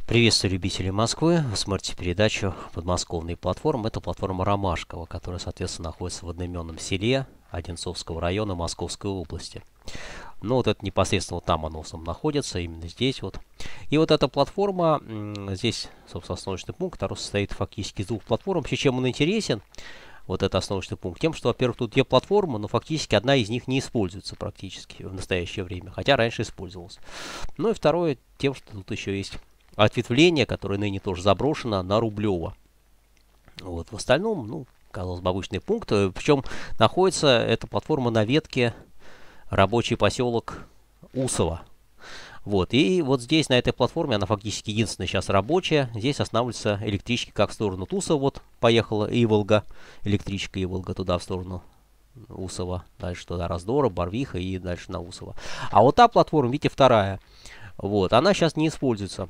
Приветствую любителей Москвы. Вы смотрите передачу «Подмосковные платформы». Это платформа Ромашкова, которая, соответственно, находится в одноименном селе Одинцовского района Московской области. Ну, вот это непосредственно вот там оно в основном находится, именно здесь вот. И вот эта платформа, здесь, собственно, основочный пункт, который состоит фактически из двух платформ. Вообще, чем он интересен, вот это основочный пункт? Тем, что, во-первых, тут две платформы, но фактически одна из них не используется практически в настоящее время, хотя раньше использовалась. Ну и второе, тем, что тут еще есть ответвление, которое ныне тоже заброшено, на Рублево. Вот, в остальном, ну, казалось бы, обычный пункт. Причем находится эта платформа на ветке рабочий поселок Усово. Вот, и вот здесь, на этой платформе, она фактически единственная сейчас рабочая. Здесь останавливаются электрички как в сторону Тусова. Вот поехала Иволга, электричка Иволга туда, в сторону Усова. Дальше туда Раздора, Барвиха и дальше на Усово. А вот та платформа, видите, вторая. Вот, она сейчас не используется.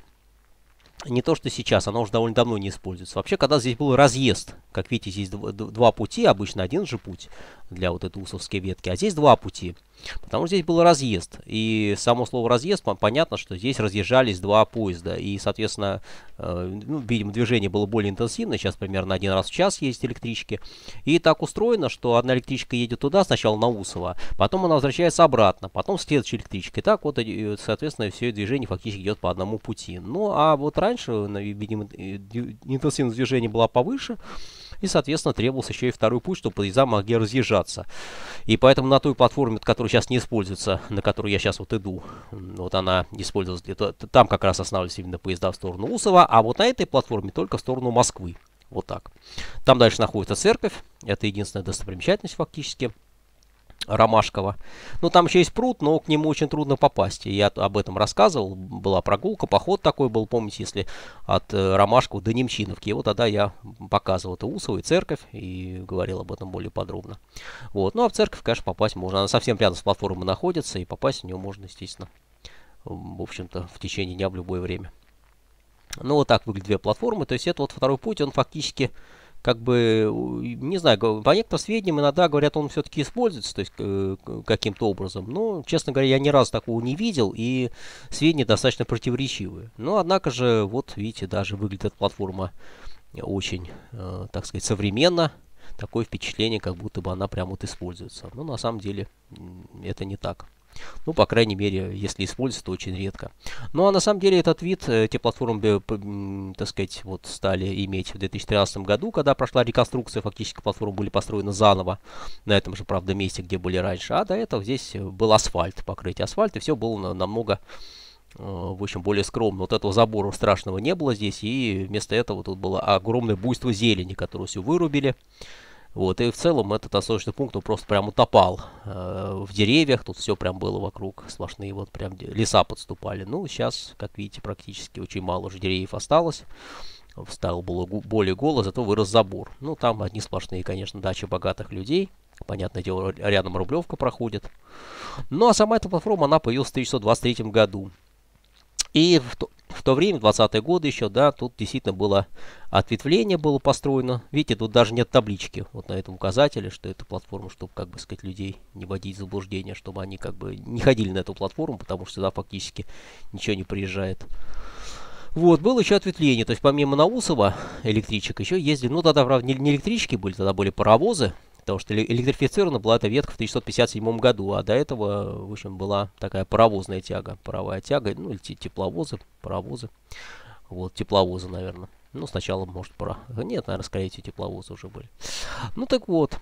Не то, что сейчас, она уже довольно давно не используется. Вообще, когда здесь был разъезд, как видите, здесь два пути, обычно один же путь для вот этой усовской ветки, а здесь два пути. Потому что здесь был разъезд. И само слово разъезд, понятно, что здесь разъезжались два поезда. И, соответственно, ну, видимо, движение было более интенсивное. Сейчас примерно один раз в час ездят электрички. И так устроено, что одна электричка едет туда, сначала на Усово, потом она возвращается обратно, потом следующая электричка. И так вот, соответственно, все движение фактически идет по одному пути. Ну, а вот раньше, видимо, интенсивность движения была повыше. И, соответственно, требовался еще и второй путь, чтобы поезда могли разъезжаться. И поэтому на той платформе, которая сейчас не используется, на которую я сейчас вот иду, вот она использовалась, там как раз останавливались именно поезда в сторону Усова, а вот на этой платформе только в сторону Москвы. Вот так. Там дальше находится церковь, это единственная достопримечательность фактически Ромашкова. Ну, там еще есть пруд, но к нему очень трудно попасть. Я об этом рассказывал. Была прогулка, поход такой был, помните, если от Ромашкова до Немчиновки. И вот тогда я показывал это Усово и церковь и говорил об этом более подробно. Вот. Ну, а в церковь, конечно, попасть можно. Она совсем рядом с платформой находится, и попасть в нее можно, естественно, в общем-то, в течение дня в любое время. Ну, вот так выглядят две платформы. То есть это вот второй путь, он фактически, как бы, не знаю, по некоторым сведениям иногда говорят, он все-таки используется, то есть каким-то образом. Но, честно говоря, я ни разу такого не видел, и сведения достаточно противоречивые. Но, однако же, вот, видите, даже выглядит эта платформа очень, так сказать, современно. Такое впечатление, как будто бы она прям вот используется. Но на самом деле это не так. Ну, по крайней мере, если используется, то очень редко. Ну, а на самом деле этот вид, эти платформы, так сказать, вот стали иметь в 2013 году, когда прошла реконструкция, фактически платформы были построены заново, на этом же, правда, месте, где были раньше. А до этого здесь был асфальт, покрытие асфальта, и все было намного, в общем, более скромно. Вот этого забора страшного не было здесь, и вместо этого тут было огромное буйство зелени, которую все вырубили. Вот, и в целом этот остаточный пункт, он просто прям утопал в деревьях, тут все прям было вокруг, сплошные вот прям леса подступали. Ну, сейчас, как видите, практически очень мало уже деревьев осталось, стало было более голо, зато вырос забор. Ну, там одни сплошные, конечно, дачи богатых людей, понятное дело, рядом Рублевка проходит. Ну, а сама эта платформа, она появилась в 1923 году. И в то время, в 20-е годы еще, да, тут действительно было ответвление было построено. Видите, тут даже нет таблички вот на этом указателе, что это платформа, чтобы, как бы сказать, людей не вводить в заблуждение, чтобы они как бы не ходили на эту платформу, потому что сюда фактически ничего не приезжает. Вот, было еще ответвление, то есть помимо Наусова электричек еще ездили, ну тогда, правда, не электрички были, тогда были паровозы, потому что электрифицирована была эта ветка в 1957 году, а до этого, в общем, была такая паровозная тяга, паровая тяга, ну или тепловозы, паровозы, вот, тепловозы, наверное. Ну, сначала, может, нет, наверное, скорее эти тепловозы уже были. Ну, так вот.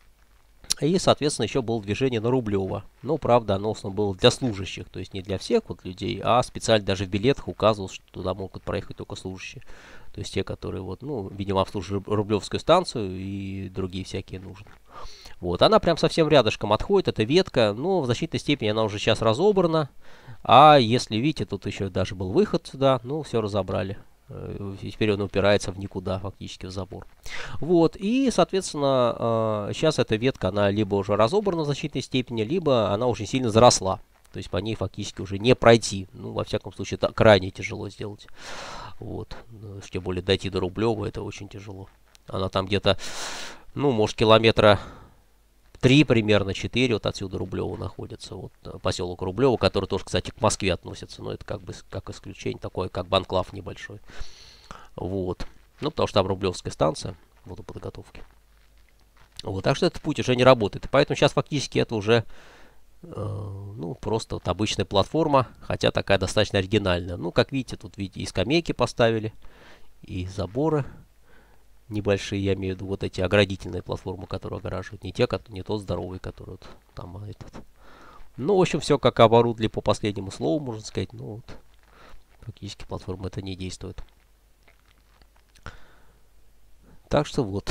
И, соответственно, еще было движение на Рублево. Но, правда, оно в основном было для служащих, то есть не для всех вот людей, а специально даже в билетах указывалось, что туда могут проехать только служащие. То есть те, которые, вот, ну, видимо, обслуживают Рублевскую станцию и другие всякие нужды. Вот, она прям совсем рядышком отходит, эта ветка, но в значительной степени она уже сейчас разобрана. А если видите, тут еще даже был выход сюда, ну, все разобрали. И теперь он упирается в никуда, фактически в забор. Вот, и, соответственно, сейчас эта ветка, она либо уже разобрана в значительной степени, либо она очень сильно заросла. То есть по ней фактически уже не пройти. Ну, во всяком случае, это крайне тяжело сделать. Вот, тем более дойти до Рублева, это очень тяжело. Она там где-то, ну, может, километра 3 примерно, 4 вот отсюда Рублево находится. Вот поселок Рублево, который тоже, кстати, к Москве относится. Но это как бы как исключение, такое как бы анклав небольшой. Вот. Ну, потому что там Рублевская станция водоподготовки. Вот, так что этот путь уже не работает. И поэтому сейчас фактически это уже ну, просто вот обычная платформа, хотя такая достаточно оригинальная. Ну, как видите, тут видите, и скамейки поставили, и заборы небольшие, я имею в виду вот эти оградительные платформы, которые огораживают, не тот здоровый, который вот там этот. Ну, в общем, все как оборудовали по последнему слову, можно сказать. Ну, вот, фактически платформа это не действует. Так что вот.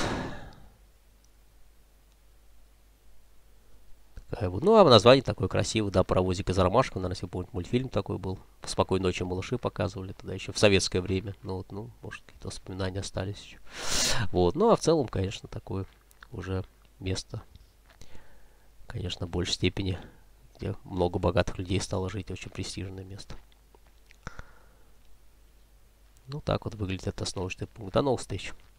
Ну, а название такое красивое, да, паровозик из Ромашкова, наверное, если помните, мультфильм такой был. «Спокойной ночи, малыши» показывали тогда еще в советское время. Ну, вот, ну, может, какие-то воспоминания остались еще. Вот, ну, а в целом, конечно, такое уже место, конечно, в большей степени, где много богатых людей стало жить, очень престижное место. Ну, так вот выглядит этот основочный пункт. До новых встреч!